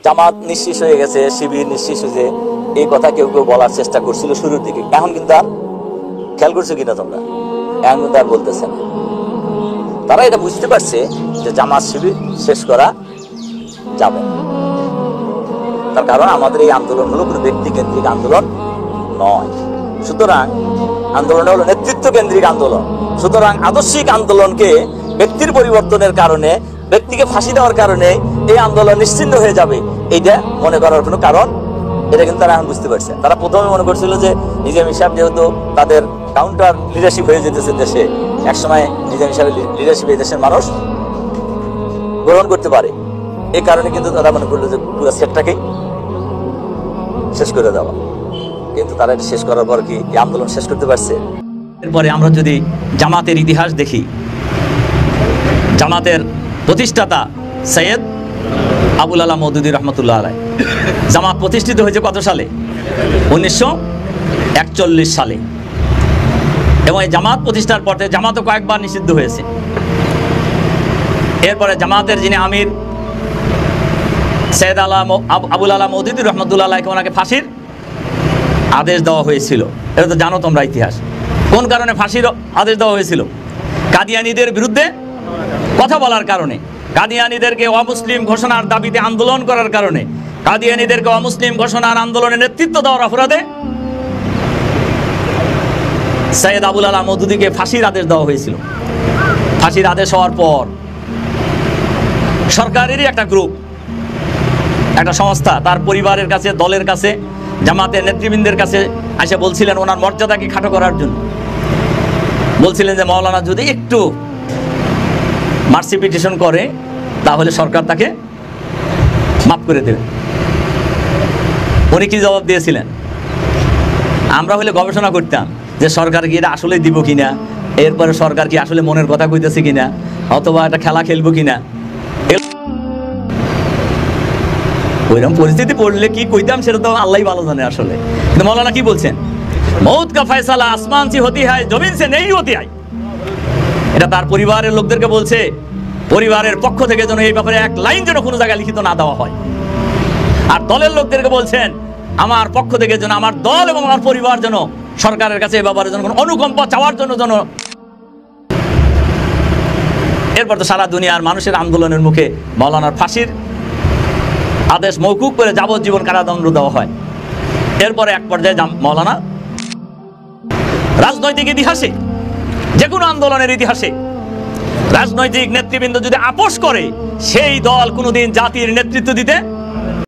জামাত নিঃশেষ হয়ে গেছে, শিবির নিঃশেষ হয়েছে, এই কথা কেউ কেউ বলার চেষ্টা করছিল শুরুর দিকে। এখন কিন্তু আর খেয়াল করছো কিনা তোমরা, এখন কিন্তু আর বলতেছে না। তারা এটা বুঝতে পারছে যে জামাত শিবির শেষ করা যাবে না। তার কারণ আমাদের এই আন্দোলন হলো কোনো ব্যক্তি কেন্দ্রিক আন্দোলন নয়। সুতরাং আন্দোলন হলো নেতৃত্ব কেন্দ্রিক আন্দোলন। সুতরাং আদর্শিক আন্দোলনকে ব্যক্তির পরিবর্তনের কারণে, ব্যক্তিকে ফাঁসি দেওয়ার কারণে এই আন্দোলন নিশ্চিন্ন হয়ে যাবে, এইটা মনে করার কোনো কারণ, এটা কিন্তু তারা এখন বুঝতে পারছে। তারা প্রথমে মনে করছিল যে নিজাম সাহেব যেহেতু তাদের কাউন্টার লিডারশিপ হয়ে যেতেছে দেশে, একসময় নিজাম সাহেবের লিডারশিপ এই দেশের মানুষ গ্রহণ করতে পারে, এই কারণে কিন্তু তারা মনে করলো যে পুরো সেটটাকেই শেষ করে দেওয়া। কিন্তু তারা এটা শেষ করার পর কি এই আন্দোলন শেষ করতে পারছে? এরপরে আমরা যদি জামাতের ইতিহাস দেখি, জামাতের প্রতিষ্ঠাতা সৈয়দ আবুল আলা মওদুদী রহমতুল্লাহ আলাইহ। জামাত প্রতিষ্ঠিত হয়েছে কত সালে? 1941 সালে। এবং এই জামাত প্রতিষ্ঠার পরে জামাতও কয়েকবার নিষিদ্ধ হয়েছে। এরপরে জামাতের যিনি আমির সৈয়দ আবুল আলা মওদুদী রহমতুল্লাহ আলাইহকে ওনাকে ফাঁসির আদেশ দেওয়া হয়েছিল। এটা তো জানো তোমরা ইতিহাস। কোন কারণে ফাঁসির আদেশ দেওয়া হয়েছিল? কাদিয়ানীদের বিরুদ্ধে কথা বলার কারণে, কাদিয়ানীদেরকে অমুসলিম ঘোষণার দাবিতে আন্দোলন করার কারণে, কাদিয়ানীদেরকে অমুসলিম ঘোষণার আন্দোলনে নেতৃত্ব দেওয়ার অপরাধে সৈয়দ আবুল আলা মওদুদীকে ফাঁসির আদেশ দেওয়া হয়েছিল। ফাঁসির আদেশ হওয়ার পর সরকারেরই একটা গ্রুপ, একটা সংস্থা তার পরিবারের কাছে, দলের কাছে, জামাতের নেতৃবৃন্দের কাছে এসে বলছিলেন ওনার মর্যাদাকে খাটো করার জন্য, বলছিলেন যে মাওলানা যদি একটু মার্সি পিটিশন করে তাহলে সরকার তাকে মাফ করে দেবে। উনি কি জবাব দিয়েছিলেন? আমরা হলে গবেষণা করতাম যে সরকার কি এটা আসলে দিব কিনা, এরপরে সরকার কি আসলে মনের কথা কইতেছে কিনা, অথবা একটা খেলা খেলবো কিনা। ওইরকম পরিস্থিতি পড়লে কি কইতাম সেটা তো আল্লাহই ভালো জানে আসলে। কিন্তু মৌলানা কি বলছেন? মৌত কা ফয়সালা আসমান সে হতি হয়, জমিন সে নেই হতি হয়। এটা তার পরিবারের লোকদেরকে বলছে, পরিবারের পক্ষ থেকে যেন এই ব্যাপারে এক লাইন যেন কোনো জায়গায় লিখিত না দেওয়া হয়। আর দলের লোকদেরকে বলছেন আমার পক্ষ থেকে যেন, আমার দল এবং আমার পরিবার যেন সরকারের কাছে এই ব্যাপারে যেন কোনো অনুকম্পা চাওয়ার জন্য যেন। এরপর তো সারা দুনিয়ার মানুষের আন্দোলনের মুখে মাওলানার ফাঁসির আদেশ মওকুফ করে যাবজ্জীবন কারাদণ্ড দেওয়া হয়। এরপরে এক পর্যায়ে মাওলানা রাজনৈতিক ইতিহাসে, যে কোনো আন্দোলনের ইতিহাসে রাজনৈতিক নেতৃবৃন্দ যদি আপোষ করে সেই দল কোনোদিন জাতির নেতৃত্ব দিতে